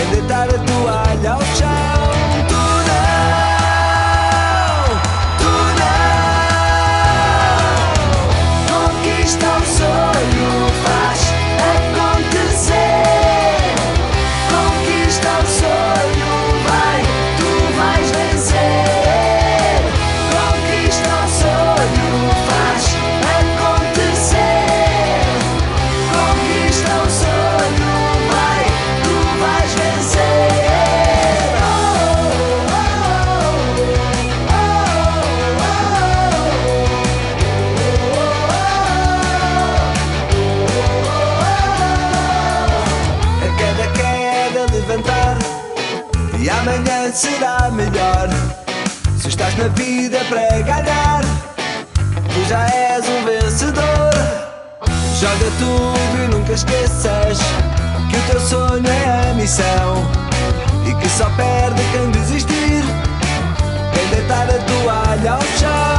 quem deitar a toalha ao chão. Tu não conquista o sonho, faz acontecer. Conquista o sonho, vai, tu vais vencer. Conquista o sonho, faz acontecer. Conquista o sonho, vai, tu vais vencer. A cada queda levantar e amanhã será melhor. Se estás na vida para ganhar, tu já és um vencedor. Joga tudo e nunca esqueças que o teu sonho é a missão e que só perde quem desistir, quem deitar a toalha ao chão.